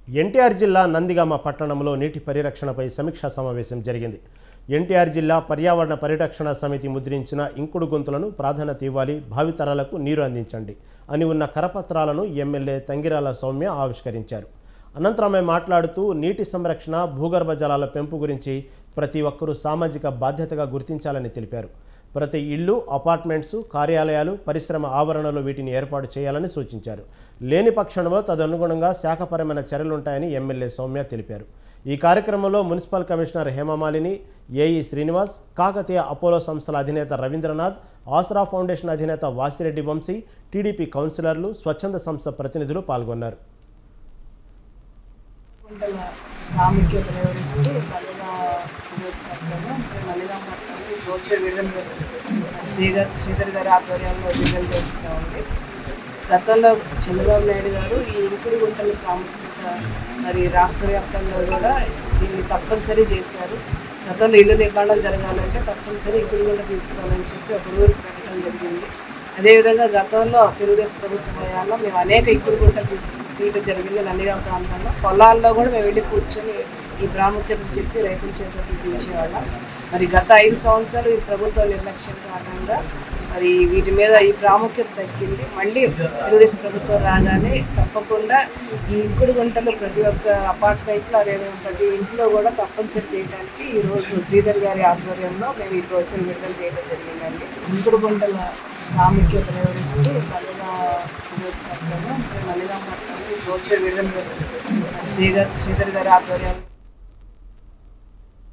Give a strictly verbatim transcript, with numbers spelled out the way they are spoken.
ఎన్టీఆర్ జిల్లా నందిగామ పట్టణంలో నీటి పరిరక్షణపై సమీక్షా సమావేశం జరిగింది. ఎన్టీఆర్ జిల్లా పర్యావరణ పరిరక్షణ సమితి ముద్రించిన ఇంకుడు గొంతులను ప్రాధాన్యత ఇవ్వాలి, భావితరాలకు నీరు అందించండి అని ఉన్న కరపత్రాలను ఎమ్మెల్యే తంగిరాల సౌమ్య ఆవిష్కరించారు. అనంతరం ఆమె మాట్లాడుతూ నీటి సంరక్షణ, భూగర్భ జలాల పెంపు గురించి ప్రతి ఒక్కరూ సామాజిక బాధ్యతగా గుర్తించాలని తెలిపారు. ప్రతి ఇళ్లు, అపార్ట్మెంట్స్, కార్యాలయాలు, పరిశ్రమ ఆవరణలో వీటిని ఏర్పాటు చేయాలని సూచించారు. లేని పక్షంలో తదనుగుణంగా శాఖపరమైన చర్యలుంటాయని ఎమ్మెల్యే సౌమ్య తెలిపారు. ఈ కార్యక్రమంలో municipal commissioner Hemamalini, AE Srinivas, Kakatiya Apollo సంస్థల అధినేత రవీంద్రనాథ్, ఆసరా ఫౌండేషన్ అధినేత వాసిరెడ్డి వంశీ, టీడీపీ కౌన్సిలర్లు, స్వచ్ఛంద సంస్థ ప్రతినిధులు పాల్గొన్నారు. ప్రాముఖ్యత వివరిస్తూ నల్లిగామ పట్టణంలో గోచర్ విడుదల శ్రీధర్ శ్రీధర్ గారి ఆధ్వర్యంలో విడుదల చేస్తూ ఉంది. గతంలో చంద్రబాబు నాయుడు గారు ఈ ఇంకుడు గుంటల ప్రాముఖ్యత మరి రాష్ట్ర వ్యాప్తంగా కూడా దీన్ని తప్పనిసరి చేశారు. గతంలో ఇల్లు నిర్మాణం జరగాలంటే తప్పనిసరి ఇంకుడు గుంట తీసుకోవాలని చెప్పి ఒక రూల్ పెట్టడం జరిగింది. అదేవిధంగా గతంలో తెలుగుదేశం ప్రభుత్వ హయాంలో మేము అనేక ఇంకుడు గుంటలు తీసుకు తీయడం జరిగింది. నందిగామ ప్రాంతంలో పొలాల్లో కూడా మేము వెళ్ళి కూర్చొని ఈ ప్రాముఖ్యతను చెప్పి రైతుల చేతులకు తీర్చేవాళ్ళం. మరి గత ఐదు సంవత్సరాలు ఈ ప్రభుత్వ నిర్లక్ష్యం కారణంగా మరి వీటి మీద ఈ ప్రాముఖ్యత తగ్గింది. మళ్ళీ తెలుగుదేశం ప్రభుత్వం రాగానే తప్పకుండా ఈ ఇంకుడు గుంటలు ప్రతి ఒక్క అపార్ట్మెంట్లో అదే ప్రతి ఇంట్లో కూడా తప్పనిసరి చేయడానికి ఈరోజు శ్రీధర్ గారి ఆధ్వర్యంలో మేము ఈ గోచర్ విడుదల చేయడం జరిగిందండి. ఇంకుడు గుంటల ప్రాముఖ్యత వివరిస్తూ నల్లిగామ నల్లిగామ పట్టణంలో గోచర్ విడుదల శ్రీధర్ శ్రీధర్ గారి ఆధ్వర్యంలో